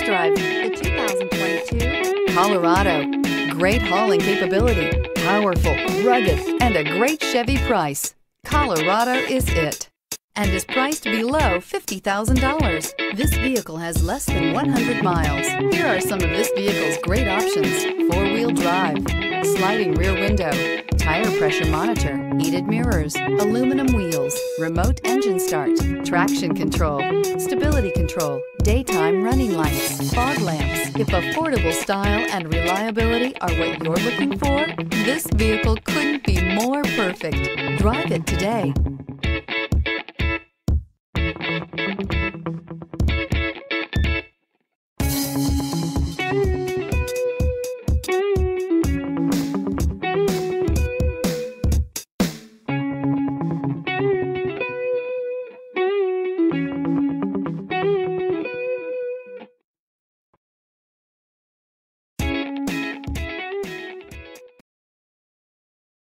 drive the 2022 Colorado. Great hauling capability, powerful, rugged, and a great Chevy price. Colorado is it, and is priced below $50,000. This vehicle has less than 100 miles. Here are some of this vehicle's great options: four-wheel drive, sliding rear window, tire pressure monitor, heated mirrors, aluminum wheels, remote engine start, traction control, stability control, daytime running lights, fog lamps. If affordable style and reliability are what you're looking for, this vehicle couldn't be more perfect. Drive it today.